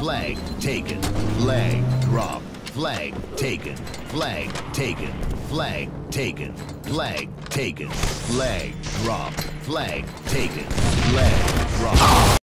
Flag taken. Flag drop. Flag taken. Flag taken. Flag taken. Flag taken. Flag drop. Flag taken. Flag drop.